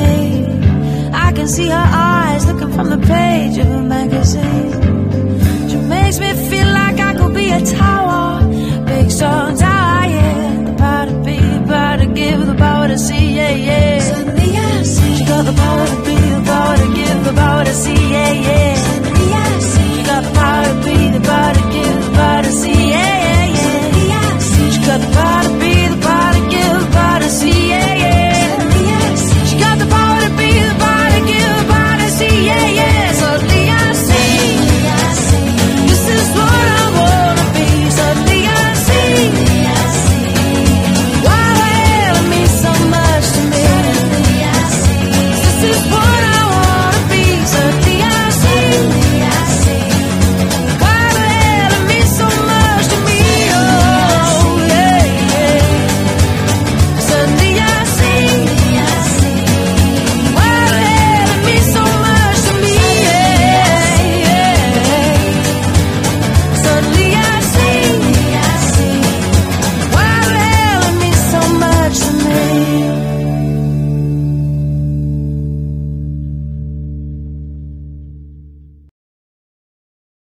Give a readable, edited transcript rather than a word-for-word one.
I can see her eyes looking from the page of a magazine. She makes me feel like I could be a tower, big strong tower, yeah. Proud to be, proud to give, the power to see, yeah, yeah.